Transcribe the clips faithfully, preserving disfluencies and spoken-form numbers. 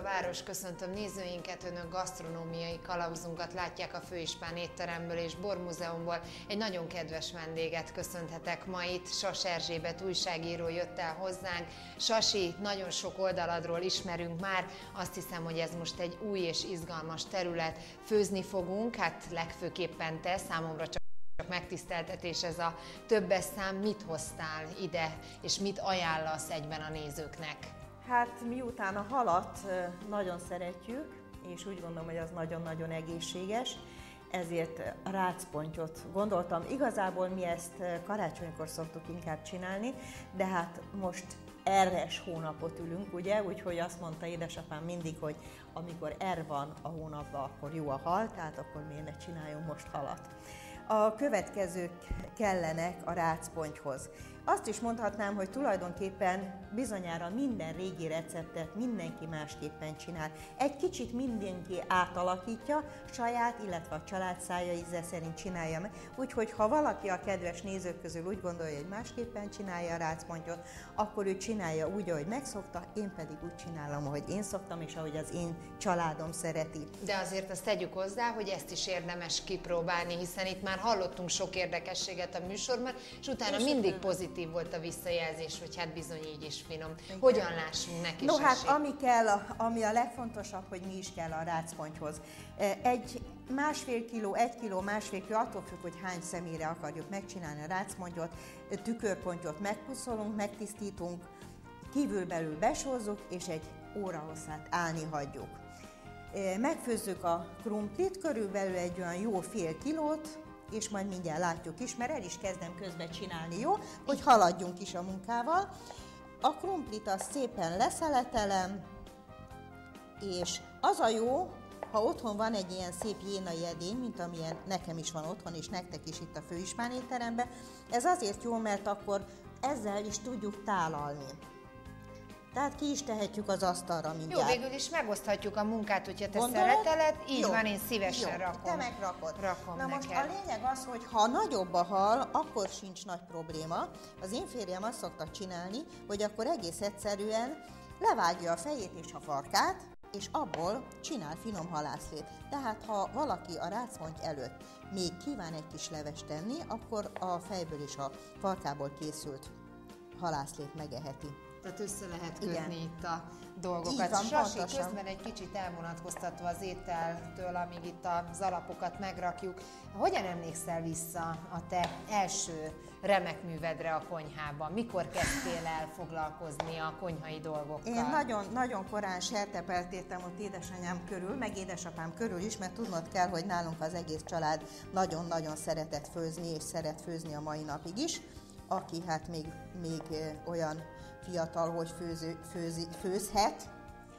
város, köszöntöm nézőinket, önök gasztronómiai kalauzunkat látják a Főispán étteremből és Bormúzeumból. Egy nagyon kedves vendéget köszönhetek ma itt, Sas Erzsébet újságíró jött el hozzánk. Sasi, nagyon sok oldaladról ismerünk már, azt hiszem, hogy ez most egy új és izgalmas terület. Főzni fogunk, hát legfőképpen te, számomra csak megtiszteltetés ez a többes szám. Mit hoztál ide, és mit ajánlasz egyben a nézőknek? Hát miután a halat nagyon szeretjük, és úgy gondolom, hogy az nagyon-nagyon egészséges, ezért a rácpontyot gondoltam. Igazából mi ezt karácsonykor szoktuk inkább csinálni, de hát most erres hónapot ülünk, ugye? Úgyhogy azt mondta édesapám mindig, hogy amikor er van a hónapban, akkor jó a hal, tehát akkor miért ne csináljunk most halat. A következők kellenek a rácpontyhoz. Azt is mondhatnám, hogy tulajdonképpen bizonyára minden régi receptet mindenki másképpen csinál. Egy kicsit mindenki átalakítja, saját, illetve a család szája íze szerint csinálja meg. Úgyhogy ha valaki a kedves nézők közül úgy gondolja, hogy másképpen csinálja a rácpontyot, akkor ő csinálja úgy, ahogy megszokta, én pedig úgy csinálom, ahogy én szoktam, és ahogy az én családom szereti. De azért azt tegyük hozzá, hogy ezt is érdemes kipróbálni, hiszen itt már hallottunk sok érdekességet a műsorban, és utána és mindig pozitív volt a visszajelzés, hogy hát bizony így is finom. Igen. Hogyan lássunk neki? No, hát ami kell, ami a legfontosabb, hogy mi is kell a rácpontyhoz. Egy másfél kiló, egy kiló, másfél kiló, attól függ, hogy hány személyre akarjuk megcsinálni a rácpontyot, tükörpontyot megpuszolunk, megtisztítunk, kívülbelül besózzuk, és egy óra hosszát állni hagyjuk. Megfőzzük a krumplit, körülbelül egy olyan jó fél kilót, és majd mindjárt látjuk is, mert el is kezdem közben csinálni, jó? Hogy haladjunk is a munkával. A krumplit azt szépen leszeletelem, és az a jó, ha otthon van egy ilyen szép jénai edény, mint amilyen nekem is van otthon, és nektek is itt a Főispán étteremben, ez azért jó, mert akkor ezzel is tudjuk tálalni. Tehát ki is tehetjük az asztalra mindjárt. Jó, végül is megoszthatjuk a munkát, hogyha te Gondolod? szereteled. Így Jó. van, én szívesen Jó. rakom. Te megrakod. Rakom Na most neked. a lényeg az, hogy ha nagyobb a hal, akkor sincs nagy probléma. Az én férjem azt szokta csinálni, hogy akkor egész egyszerűen levágja a fejét és a farkát, és abból csinál finom halászlét. Tehát ha valaki a rácponty előtt még kíván egy kis levest tenni, akkor a fejből és a farkából készült halászlét megeheti. Tehát össze lehet kötni Igen. itt a dolgokat. Van, Sasi, pontosan. közben egy kicsit elvonatkoztatva az ételtől, amíg itt az alapokat megrakjuk. Hogyan emlékszel vissza a te első remek művedre a konyhában? Mikor kezdtél el foglalkozni a konyhai dolgokkal? Én nagyon, nagyon korán sertepeltétem ott édesanyám körül, meg édesapám körül is, mert tudnod kell, hogy nálunk az egész család nagyon-nagyon szeretett főzni, és szeret főzni a mai napig is. Aki hát még, még olyan fiatal, hogy főző, főzi, főzhet.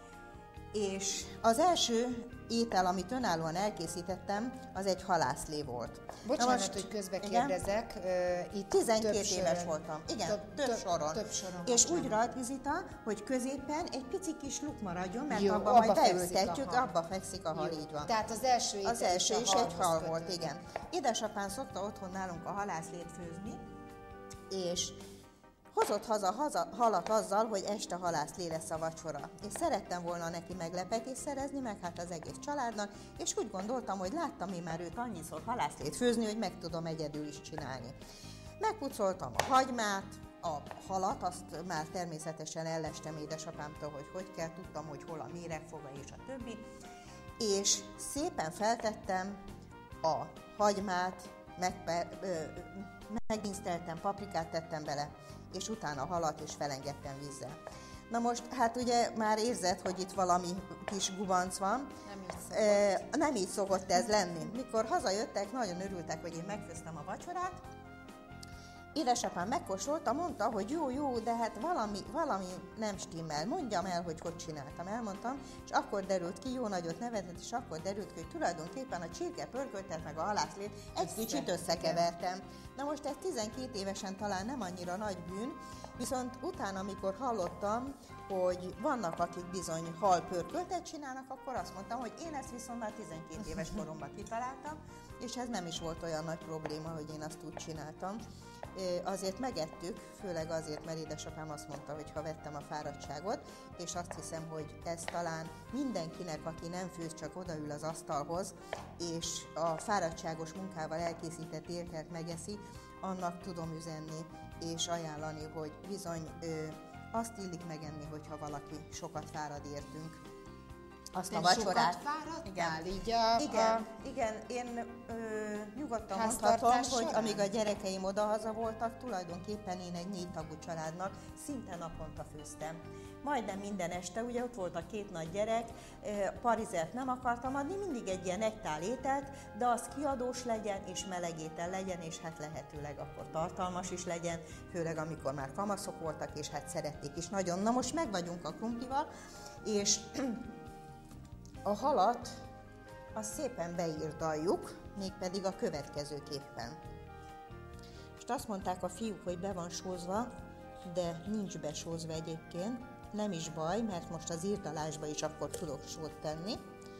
És az első étel, amit önállóan elkészítettem, az egy halászlé volt. Bocsánat, most, hogy közbe kérdezek. Uh, itt tizenkét éves voltam. Igen, több, több, több soron. Több soron. És úgy rajzizita, hogy középen egy pici kis luk maradjon, mert jó, abba, abba majd beültetjük, abba fekszik a hal, jó. így van. Tehát az első étel Az első is, is egy hal kötődik. volt, igen. Édesapám szokta otthon nálunk a halászlét főzni, és hozott haza, haza halat azzal, hogy este halászlé lesz a vacsora. És szerettem volna neki meglepetést szerezni, meg hát az egész családnak, és úgy gondoltam, hogy láttam én már őt annyiszor halászlét főzni, hogy meg tudom egyedül is csinálni. Megpucoltam a hagymát, a halat, azt már természetesen ellestem édesapámtól, hogy hogy kell, tudtam, hogy hol a méregfoga és a többi, és szépen feltettem a hagymát, megpe, ö, meginszteltem, paprikát tettem bele, és utána halat, és felengedtem vízzel. Na most, hát ugye már érzed, hogy itt valami kis gubanc van. Nem így szokott. E, nem így szokott ez lenni. Mikor hazajöttek, nagyon örültek, hogy én megfőztem a vacsorát. Édesapám megkóstolta, mondta, hogy jó, jó, de hát valami, valami nem stimmel. Mondjam el, hogy hogy csináltam. Elmondtam, és akkor derült ki, jó nagyot nevetett, és akkor derült ki, hogy tulajdonképpen a csirke pörköltet meg a halászlét egy Össze. kicsit összekevertem. Na most ez tizenkét évesen talán nem annyira nagy bűn, viszont utána, amikor hallottam, hogy vannak, akik bizony halpörköltet csinálnak, akkor azt mondtam, hogy én ezt viszont már tizenkét éves koromban kitaláltam, és ez nem is volt olyan nagy probléma, hogy én azt úgy csináltam. azért megettük, főleg azért, mert édesapám azt mondta, hogy ha vettem a fáradtságot, és azt hiszem, hogy ez talán mindenkinek, aki nem főz, csak odaül az asztalhoz, és a fáradtságos munkával elkészített ételt megeszi, annak tudom üzenni és ajánlani, hogy bizony ö, azt illik megenni, hogyha valaki sokat fárad értünk. Azt a vacsorát. Sokat fáradtál? Igen, így a, igen, a... igen, én ö, nyugodtan mondhatom, hogy során? Amíg a gyerekeim odahaza voltak, tulajdonképpen én egy négy tagú családnak szinte naponta főztem. Majdnem minden este, ugye ott volt a két nagy gyerek, parizert nem akartam adni, mindig egy ilyen egytál ételt, de az kiadós legyen, és meleg étel legyen, és hát lehetőleg akkor tartalmas is legyen, főleg amikor már kamaszok voltak, és hát szerették is nagyon. Na most meg vagyunk a krumplival, és a halat azt szépen beírdaljuk, mégpedig a következőképpen. Most azt mondták a fiúk, hogy be van sózva, de nincs besózva egyébként. Nem is baj, mert most az írdalásba is akkor tudok sót tenni.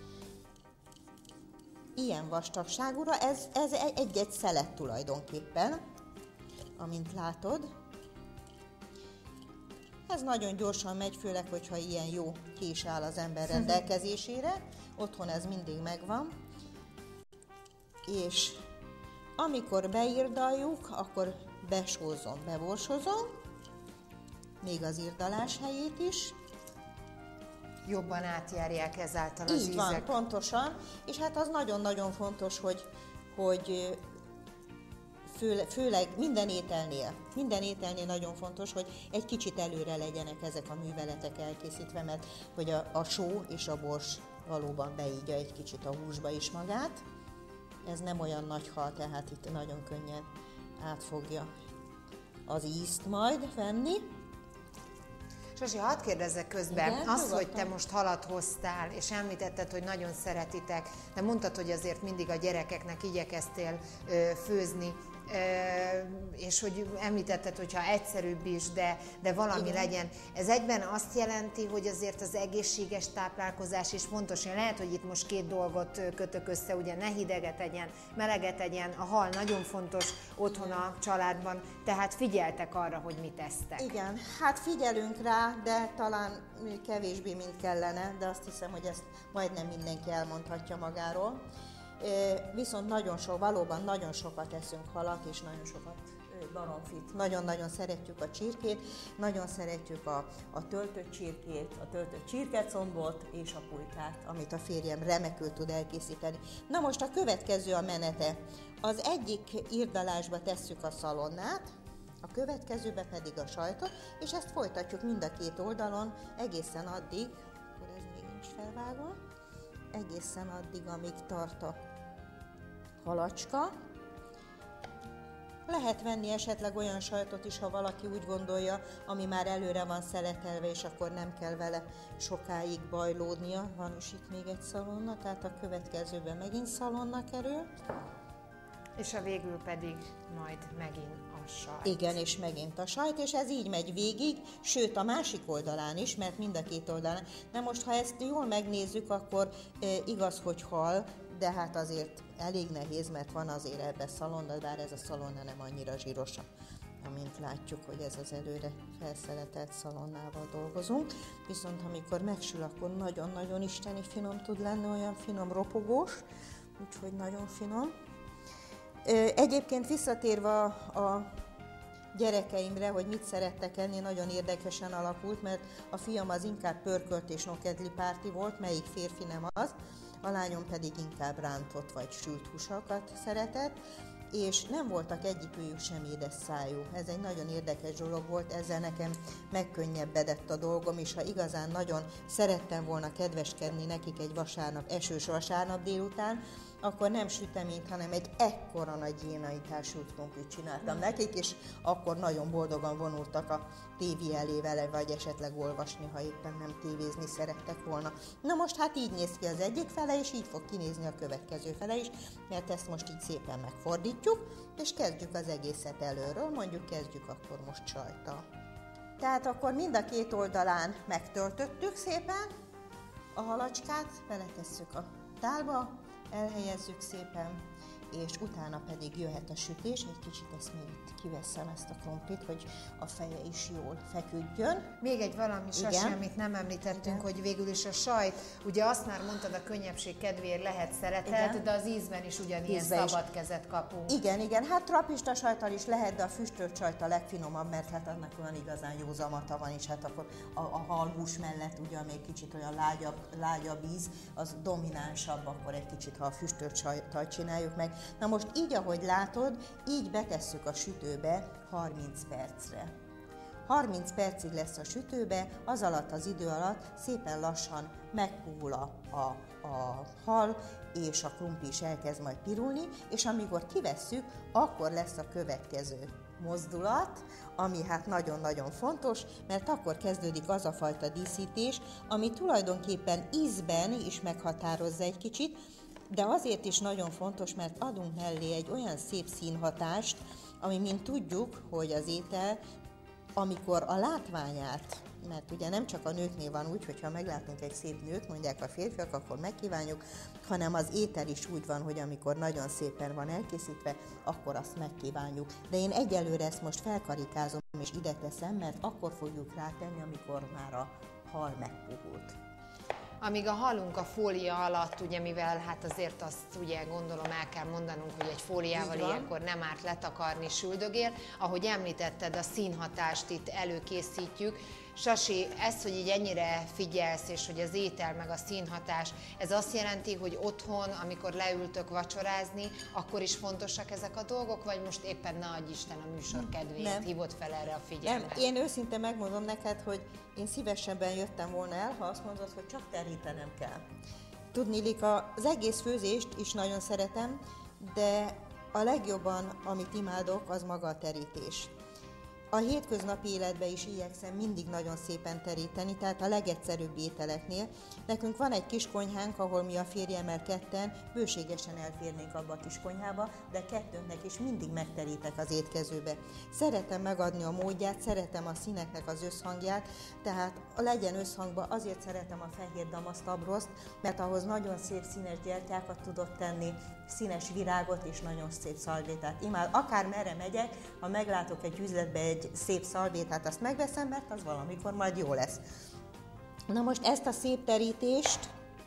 Ilyen vastagságúra, ez, ez egy-egy szelet tulajdonképpen, amint látod. Ez nagyon gyorsan megy, főleg, hogyha ilyen jó kés áll az ember rendelkezésére. Otthon ez mindig megvan. És amikor beírdaljuk, akkor besózom, beborsozom, még az írdalás helyét is. Jobban átjárják ezáltal az Így van, ízek. pontosan. És hát az nagyon-nagyon fontos, hogy, hogy főle, főleg minden ételnél, minden ételnél nagyon fontos, hogy egy kicsit előre legyenek ezek a műveletek elkészítve, mert hogy a, a só és a bors valóban beígya egy kicsit a húsba is magát. Ez nem olyan nagy hal, tehát itt nagyon könnyen átfogja az ízt majd venni. Zsuzsi, hadd kérdezzek közben, Igen, az, nyugodtan. hogy te most halat hoztál, és említetted, hogy nagyon szeretitek, de mondtad, hogy azért mindig a gyerekeknek igyekeztél ö, főzni, ö, és hogy említetted, hogyha egyszerűbb is, de, de valami Igen. legyen. Ez egyben azt jelenti, hogy azért az egészséges táplálkozás is fontos. Én lehet, hogy itt most két dolgot kötök össze, ugye ne hideget tegyen, meleget tegyen, a hal nagyon fontos otthon a családban, tehát figyeltek arra, hogy mit esztek. Igen, hát figyelünk rá, de talán kevésbé, mint kellene, de azt hiszem, hogy ezt majdnem mindenki elmondhatja magáról. Viszont nagyon sok, valóban nagyon sokat eszünk halat, és nagyon sokat baromfit. Nagyon-nagyon szeretjük a csirkét, nagyon szeretjük a, a töltött csirkét, a töltött csirkecombot és a pulykát, amit a férjem remekül tud elkészíteni. Na most a következő a menete. Az egyik írdalásba tesszük a szalonnát, a következőbe pedig a sajtot, és ezt folytatjuk mind a két oldalon egészen addig, akkor ez még nincs felvágva, egészen addig, amíg tart a halacska. Lehet venni esetleg olyan sajtot is, ha valaki úgy gondolja, ami már előre van szeletelve, és akkor nem kell vele sokáig bajlódnia. Van is itt még egy szalonna, tehát a következőben megint szalonna kerül. És a végül pedig majd megint a sajt. Igen, és megint a sajt, és ez így megy végig, sőt a másik oldalán is, mert mind a két oldalán. De most, ha ezt jól megnézzük, akkor e, igaz, hogy hal, de hát azért elég nehéz, mert van azért ebbe szalonna, bár ez a szalonna nem annyira zsíros, amint látjuk, hogy ez az előre felszeletelt szalonnával dolgozunk. Viszont amikor megsül, akkor nagyon-nagyon isteni finom tud lenni, olyan finom ropogós, úgyhogy nagyon finom. Egyébként visszatérve a gyerekeimre, hogy mit szerettek enni, nagyon érdekesen alakult, mert a fiam az inkább pörkölt és nokedli párti volt, melyik férfi nem az, a lányom pedig inkább rántott vagy sült húsakat szeretett, és nem voltak egyikőjük sem édes szájú. Ez egy nagyon érdekes dolog volt, ezzel nekem megkönnyebbedett a dolgom, és ha igazán nagyon szerettem volna kedveskedni nekik egy vasárnap, esős vasárnap délután, akkor nem süteményt, hanem egy ekkora nagy jénaitás sült krumplit csináltam nekik, és akkor nagyon boldogan vonultak a tévé elé vele, vagy esetleg olvasni, ha éppen nem tévézni szerettek volna. Na most hát így néz ki az egyik fele, és így fog kinézni a következő fele is, mert ezt most így szépen megfordítjuk, és kezdjük az egészet előről, mondjuk kezdjük akkor most sajttal. Tehát akkor mind a két oldalán megtöltöttük szépen a halacskát, beletesszük a tálba, elhelyezzük szépen, és utána pedig jöhet a sütés. Egy kicsit ezt még itt kiveszem, ezt a krumplit, hogy a feje is jól feküdjön. Még egy valami, Sasi, amit nem említettünk, igen, hogy végül is a sajt, ugye azt már mondtad, a könnyebbség kedvéért lehet szeretett, igen, de az ízben is ugyanilyen ízben szabad is kezet kapunk. Igen, igen, hát trapista sajttal is lehet, de a füstölt sajt a legfinomabb, mert hát annak olyan igazán jó zamata van, és hát akkor a, a halhús mellett ugye még kicsit olyan lágyabb, lágyabb íz, az dominánsabb, akkor egy kicsit, ha a füstölt sajttal csináljuk meg. Na most így, ahogy látod, így betesszük a sütőbe harminc percre. harminc percig lesz a sütőbe, az alatt az idő alatt szépen lassan megpuhul a, a, a hal, és a krumpli is elkezd majd pirulni, és amikor kivesszük, akkor lesz a következő mozdulat, ami hát nagyon-nagyon fontos, mert akkor kezdődik az a fajta díszítés, ami tulajdonképpen ízben is meghatározza egy kicsit, de azért is nagyon fontos, mert adunk mellé egy olyan szép színhatást, ami, mint tudjuk, hogy az étel, amikor a látványát, mert ugye nem csak a nőknél van úgy, hogyha meglátunk egy szép nőt, mondják a férfiak, akkor megkívánjuk, hanem az étel is úgy van, hogy amikor nagyon szépen van elkészítve, akkor azt megkívánjuk. De én egyelőre ezt most felkarikázom és ide teszem, mert akkor fogjuk rátenni, amikor már a hal megpuhult. Amíg a halunk a fólia alatt, ugye mivel hát azért azt ugye gondolom el kell mondanunk, hogy egy fóliával ilyenkor nem árt letakarni, süldögél. Ahogy említetted, a színhatást itt előkészítjük. Sasi, ez, hogy így ennyire figyelsz, és hogy az étel meg a színhatás, ez azt jelenti, hogy otthon, amikor leültök vacsorázni, akkor is fontosak ezek a dolgok, vagy most éppen ne adj Isten a műsor kedvéért hívod fel erre a figyelmet? Nem, én őszintén megmondom neked, hogy én szívesebben jöttem volna el, ha azt mondod, hogy csak terítenem kell. Tudniillik, az egész főzést is nagyon szeretem, de a legjobban, amit imádok, az maga a terítés. A hétköznapi életben is igyekszem mindig nagyon szépen teríteni, tehát a legegyszerűbb ételeknél. Nekünk van egy kis konyhánk, ahol mi a férjemmel ketten bőségesen elférnénk abba a kis konyhába, de kettőnknek is mindig megterítek az étkezőbe. Szeretem megadni a módját, szeretem a színeknek az összhangját, tehát legyen összhangban, azért szeretem a fehér damasztabroszt, mert ahhoz nagyon szép színes gyertyákat tudok tenni, színes virágot és nagyon szép szalvétát. Imád, akár merre megyek, ha meglátok egy üzletbe egy szép szalvétát, azt megveszem, mert az valamikor majd jó lesz. Na most ezt a szép terítést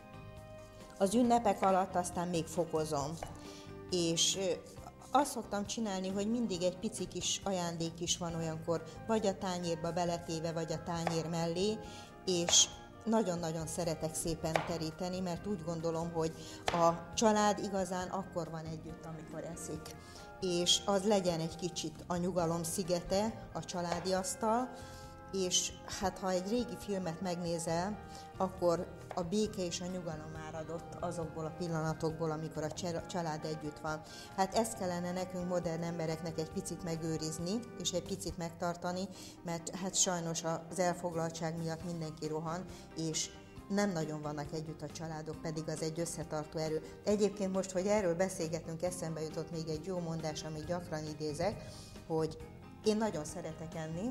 az ünnepek alatt aztán még fokozom. És azt szoktam csinálni, hogy mindig egy pici kis ajándék is van olyankor, vagy a tányérba beletéve, vagy a tányér mellé, és nagyon-nagyon szeretek szépen teríteni, mert úgy gondolom, hogy a család igazán akkor van együtt, amikor eszik. És az legyen egy kicsit a nyugalom szigete, a családi asztal, és hát ha egy régi filmet megnézel, akkor a béke és a nyugalom áradott azokból a pillanatokból, amikor a család együtt van. Hát ezt kellene nekünk modern embereknek egy picit megőrizni, és egy picit megtartani, mert hát sajnos az elfoglaltság miatt mindenki rohan, és nem nagyon vannak együtt a családok, pedig az egy összetartó erő. Egyébként most, hogy erről beszélgetünk, eszembe jutott még egy jó mondás, amit gyakran idézek, hogy én nagyon szeretek enni,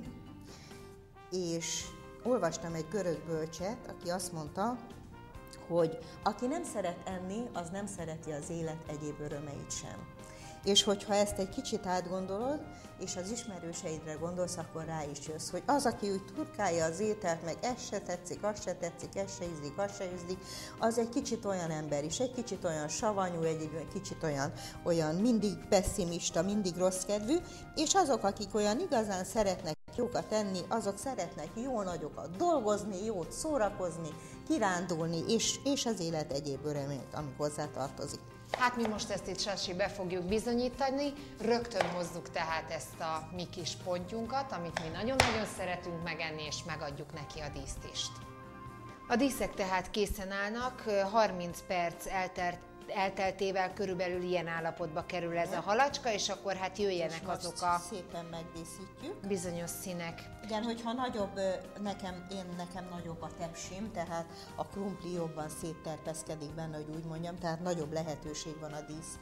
és olvastam egy görög bölcset, aki azt mondta, hogy aki nem szeret enni, az nem szereti az élet egyéb örömeit sem. És hogyha ezt egy kicsit átgondolod, és az ismerőseidre gondolsz, akkor rá is jössz, hogy az, aki úgy turkálja az ételt, meg ez se tetszik, az se tetszik, ez se ízlik, az se ízlik, az egy kicsit olyan ember is, egy kicsit olyan savanyú, egy, egy kicsit olyan, olyan mindig pessimista, mindig rossz kedvű, és azok, akik olyan igazán szeretnek jókat enni, azok szeretnek jó nagyokat dolgozni, jót szórakozni, kirándulni, és, és az élet egyéb örömét, ami hozzá tartozik. Hát mi most ezt itt, Sasi, be fogjuk bizonyítani, rögtön hozzuk tehát ezt a mi kis pontjunkat, amit mi nagyon-nagyon szeretünk megenni, és megadjuk neki a dísztést. A díszek tehát készen állnak, harminc perc eltelt, elteltével körülbelül ilyen állapotba kerül ez a halacska, és akkor hát jöjjenek azok a szépen megdíszítjük. Bizonyos színek. Igen, hogyha nagyobb, nekem, én nekem nagyobb a tepsim, tehát a krumpli jobban szétterpeszkedik benne, hogy úgy mondjam, tehát nagyobb lehetőség van a dísz,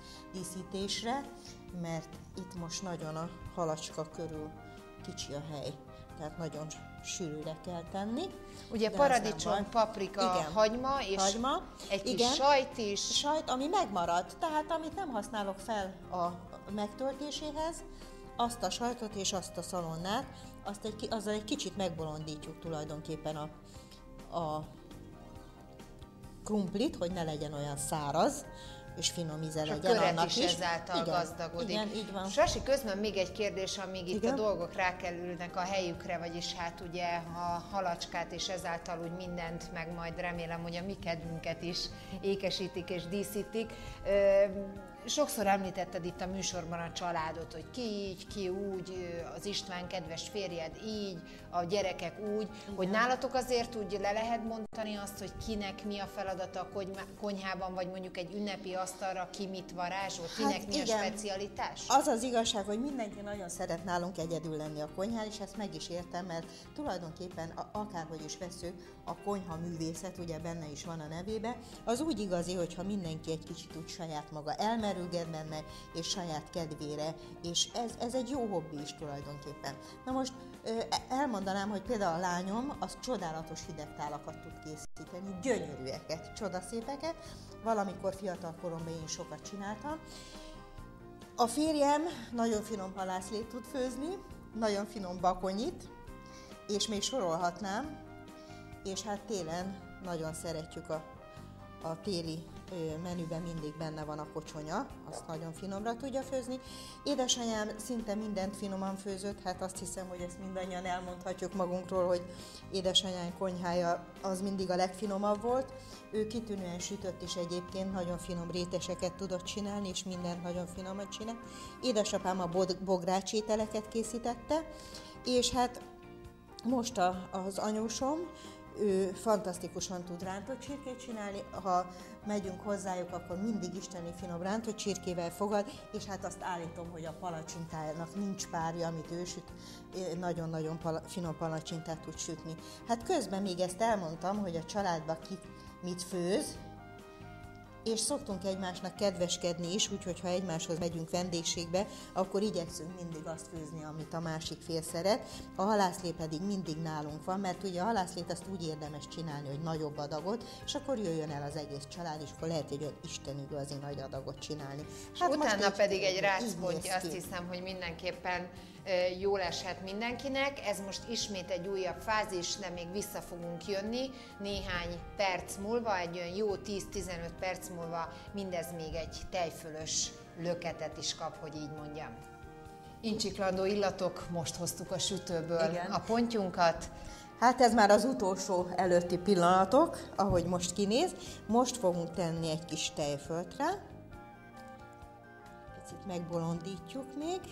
díszítésre, mert itt most nagyon a halacska körül kicsi a hely. tehát nagyon sűrűre kell tenni. Ugye paradicsom, paprika, igen, hagyma, és hagyma, egy kis igen, sajt is. Sajt, ami megmarad, tehát amit nem használok fel a megtöltéséhez, azt a sajtot és azt a szalonnát, azt egy, azzal egy kicsit megbolondítjuk tulajdonképpen a, a krumplit, hogy ne legyen olyan száraz, és finom íze legyen annak is. És a köret is ezáltal igen, gazdagodik. Igen, így van. Sasi, közben még egy kérdés, amíg igen, itt a dolgok rákerülnek a helyükre, vagyis hát ugye a halacskát és ezáltal úgy mindent, meg majd remélem, hogy a mi kedvünket is ékesítik és díszítik. Sokszor említetted itt a műsorban a családot, hogy ki így, ki úgy, az István kedves férjed így, a gyerekek úgy, igen, hogy nálatok azért úgy le lehet mondani azt, hogy kinek mi a feladata a konyhában, vagy mondjuk egy ünnepi asztalra ki mit varázsol, kinek hát mi igen, a specialitás? Az az igazság, hogy mindenki nagyon szeret nálunk egyedül lenni a konyhán, és ezt meg is értem, mert tulajdonképpen akárhogy is veszük, a konyha művészet, ugye benne is van a nevébe, az úgy igazi, hogyha mindenki egy kicsit úgy saját maga elmerülget benne, és saját kedvére, és ez, ez egy jó hobbi is tulajdonképpen. Na most elmondanám, hogy például a lányom az csodálatos hidegtálakat tud készíteni, gyönyörűeket, csodaszépeket, valamikor fiatal koromban én sokat csináltam. A férjem nagyon finom halászlét tud főzni, nagyon finom bakonyit, és még sorolhatnám, és hát télen nagyon szeretjük a, a téli menüben mindig benne van a kocsonya, azt nagyon finomra tudja főzni. Édesanyám szinte mindent finoman főzött, hát azt hiszem, hogy ezt mindannyian elmondhatjuk magunkról, hogy édesanyám konyhája az mindig a legfinomabb volt. Ő kitűnően sütött is egyébként, nagyon finom réteseket tudott csinálni, és mindent nagyon finomat csinál. Édesapám a bogrács ételeket készítette, és hát most a, az anyósom, ő fantasztikusan tud rántott csirkét csinálni, ha megyünk hozzájuk, akkor mindig isteni finom rántott csirkével fogad, és hát azt állítom, hogy a palacsintájának nincs párja, amit ő süt, nagyon-nagyon pala, finom palacsintát tud sütni. Hát közben még ezt elmondtam, hogy a családban ki mit főz, és szoktunk egymásnak kedveskedni is, úgyhogy ha egymáshoz megyünk vendégségbe, akkor igyekszünk mindig azt főzni, amit a másik fél szeret. A halászlé pedig mindig nálunk van, mert ugye a halászlét azt úgy érdemes csinálni, hogy nagyobb adagot, és akkor jöjjön el az egész család, és akkor lehet egy olyan isteni igazi nagy adagot csinálni. Hát utána egy, pedig egy rácpontja, azt hiszem, hogy mindenképpen jól eshet mindenkinek. Ez most ismét egy újabb fázis, de még vissza fogunk jönni. Néhány perc múlva, egy olyan jó tíz-tizenöt perc múlva mindez még egy tejfölös löketet is kap, hogy így mondjam. Incsiklandó illatok, most hoztuk a sütőből igen, a pontyunkat. Hát ez már az utolsó előtti pillanatok, ahogy most kinéz. Most fogunk tenni egy kis tejfölt rá. Picit megbolondítjuk még.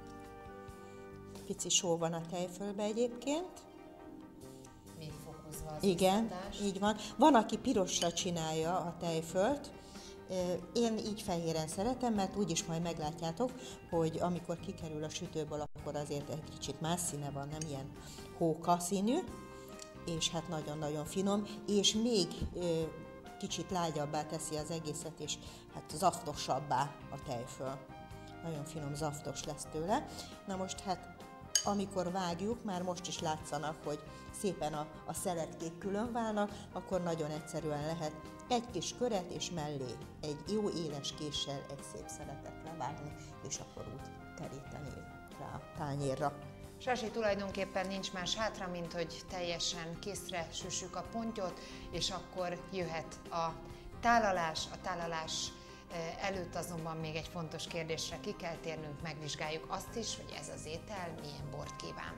Pici só van a tejfölbe egyébként. Még fokozva az igen, izzadás. Így van. Van, aki pirosra csinálja a tejfölt. Én így fehéren szeretem, mert úgyis majd meglátjátok, hogy amikor kikerül a sütőből, akkor azért egy kicsit más színe van, nem ilyen hóka színű, és hát nagyon-nagyon finom, és még kicsit lágyabbá teszi az egészet, és hát zaftosabbá a tejföl. Nagyon finom, zaftos lesz tőle. Na most hát amikor vágjuk, már most is látszanak, hogy szépen a, a szeretkék külön válnak, akkor nagyon egyszerűen lehet egy kis köret és mellé egy jó éles késsel egy szép szeletet levágni, és akkor úgy teríteni rá a tányérra. Sasi, tulajdonképpen nincs más hátra, mint hogy teljesen készre süssük a pontyot, és akkor jöhet a tálalás, a tálalás előtt azonban még egy fontos kérdésre ki kell térnünk, megvizsgáljuk azt is, hogy ez az étel milyen bort kíván.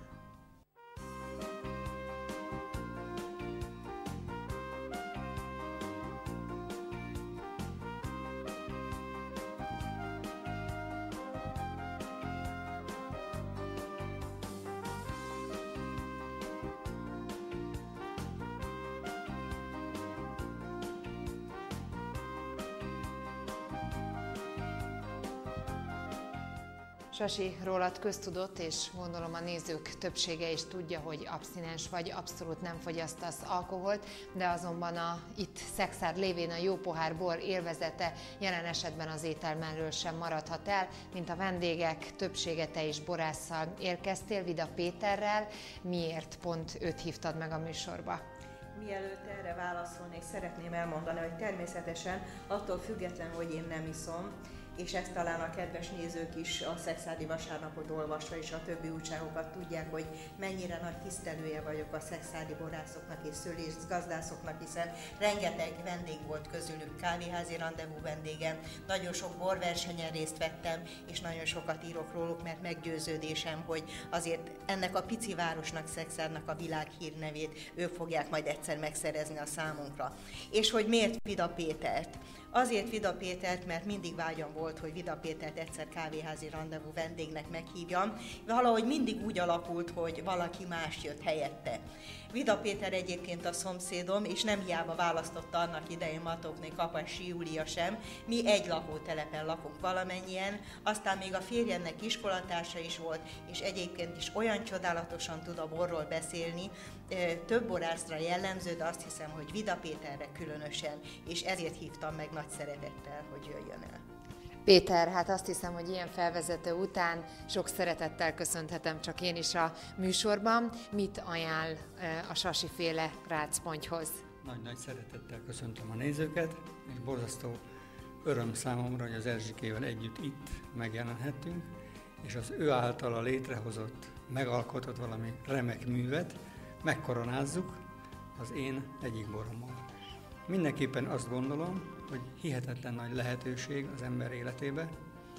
Sasi, rólad köztudott, és gondolom a nézők többsége is tudja, hogy abszinens vagy, abszolút nem fogyasztasz alkoholt, de azonban a itt Szekszárd lévén a jó pohár bor élvezete jelen esetben az étel mellől sem maradhat el, mint a vendégek többsége te is borásszal érkeztél, Vida Péterrel. Miért pont őt hívtad meg a műsorba? Mielőtt erre válaszolnék, szeretném elmondani, hogy természetesen attól függetlenül, hogy én nem iszom, és ezt talán a kedves nézők is a Szekszárdi Vasárnapot olvasva és a többi újságokat tudják, hogy mennyire nagy tisztelője vagyok a szekszárdi borászoknak és szőlészgazdászoknak, hiszen rengeteg vendég volt közülük, kávéházi randevú vendégem, nagyon sok borversenyen részt vettem, és nagyon sokat írok róluk, mert meggyőződésem, hogy azért ennek a pici városnak, Szekszárdnak a világhírnevét ők fogják majd egyszer megszerezni a számunkra. És hogy miért Vida Pétert? Azért Vida Pétert, mert mindig vágyam volt, hogy Vida Pétert egyszer kávéházi randevú vendégnek meghívjam. Valahogy mindig úgy alakult, hogy valaki más jött helyette. Vida Péter egyébként a szomszédom, és nem hiába választotta annak idején Matokné Kapasi Júlia sem. Mi egy lakótelepen lakunk valamennyien, aztán még a férjemnek iskolatársa is volt, és egyébként is olyan csodálatosan tud a borról beszélni, több borászra jellemző, de azt hiszem, hogy Vida Péterre különösen, és ezért hívtam meg nagy szeretettel, hogy jöjjön el. Péter, hát azt hiszem, hogy ilyen felvezető után sok szeretettel köszönhetem csak én is a műsorban. Mit ajánl a Sasi féle rácpontyhoz? Nagy-nagy szeretettel köszöntöm a nézőket, és borzasztó öröm számomra, hogy az Erzsikével együtt itt megjelenhettünk, és az ő általa létrehozott, megalkotott valami remek művet megkoronázzuk az én egyik borommal. Mindenképpen azt gondolom, hogy hihetetlen nagy lehetőség az ember életébe,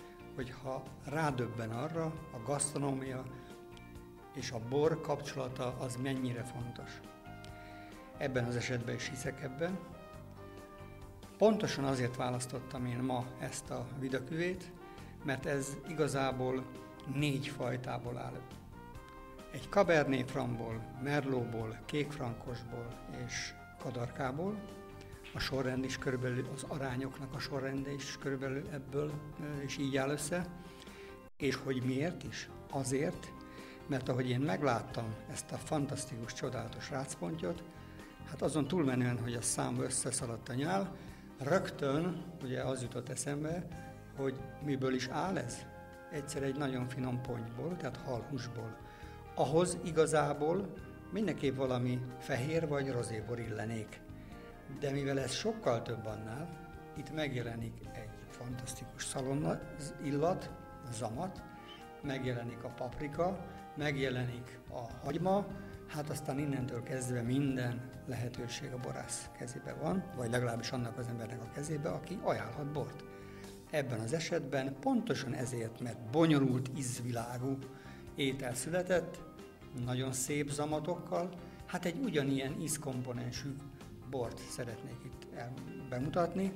hogyha rádöbben arra, a gasztronómia és a bor kapcsolata az mennyire fontos. Ebben az esetben is hiszek ebben. Pontosan azért választottam én ma ezt a Vida küvét, mert ez igazából négy fajtából áll. Egy Cabernet Francból, Merlotból, kékfrankosból és kadarkából. A sorrend is körülbelül, az arányoknak a sorrende is körülbelül ebből is így áll össze. És hogy miért is? Azért, mert ahogy én megláttam ezt a fantasztikus, csodálatos rácpontyot, hát azon túlmenően, hogy a számba összeszaladt a nyál, rögtön ugye az jutott eszembe, hogy miből is áll ez? Egyszer egy nagyon finom pontyból, tehát halhúsból. Ahhoz igazából mindenképp valami fehér vagy rozébor illenék. De mivel ez sokkal több annál, itt megjelenik egy fantasztikus szalonna illat, zamat, megjelenik a paprika, megjelenik a hagyma, hát aztán innentől kezdve minden lehetőség a borász kezébe van, vagy legalábbis annak az embernek a kezébe, aki ajánlhat bort. Ebben az esetben pontosan ezért, mert bonyolult ízvilágú étel született, nagyon szép zamatokkal, hát egy ugyanilyen ízkomponensű bort szeretnék itt bemutatni,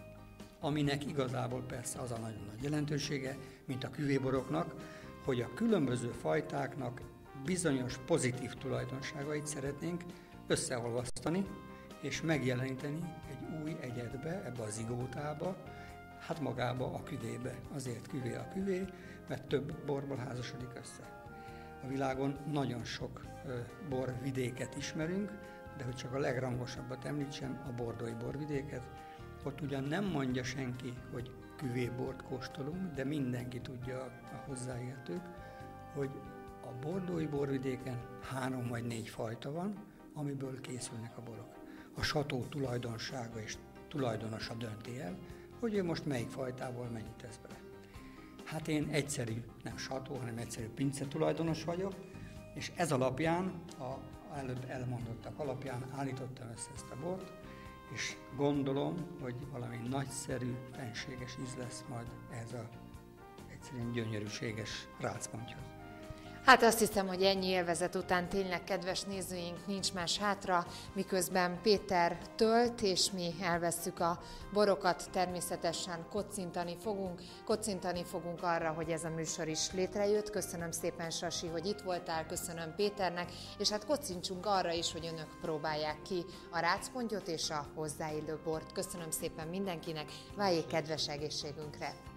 aminek igazából persze az a nagyon nagy jelentősége, mint a küvéboroknak, hogy a különböző fajtáknak bizonyos pozitív tulajdonságait szeretnénk összeolvasztani és megjeleníteni egy új egyedbe, ebbe a zigótába, hát magába a küvébe. Azért küvé a küvé, mert több borból házasodik össze. A világon nagyon sok borvidéket ismerünk, de hogy csak a legrangosabbat említsem, a bordói borvidéket, ott ugyan nem mondja senki, hogy küvébort kóstolunk, de mindenki tudja, a hozzáértők, hogy a bordói borvidéken három vagy négy fajta van, amiből készülnek a borok. A sató tulajdonsága és tulajdonosa dönti el, hogy ő most melyik fajtából mennyit tesz bele. Hát én egyszerű, nem sató, hanem egyszerű pince tulajdonos vagyok, és ez alapján, a előbb elmondottak alapján állítottam össze ezt a bort, és gondolom, hogy valami nagyszerű, fenséges íz lesz majd ehhez a egyszerűen gyönyörűséges rácpontyhoz. Hát azt hiszem, hogy ennyi élvezet után tényleg, kedves nézőink, nincs más hátra, miközben Péter tölt, és mi elvesszük a borokat, természetesen kocintani fogunk. Kocintani fogunk arra, hogy ez a műsor is létrejött. Köszönöm szépen, Sasi, hogy itt voltál, köszönöm Péternek, és hát kocintsunk arra is, hogy önök próbálják ki a rácpontyot és a hozzáillő bort. Köszönöm szépen mindenkinek, váljék kedves egészségünkre!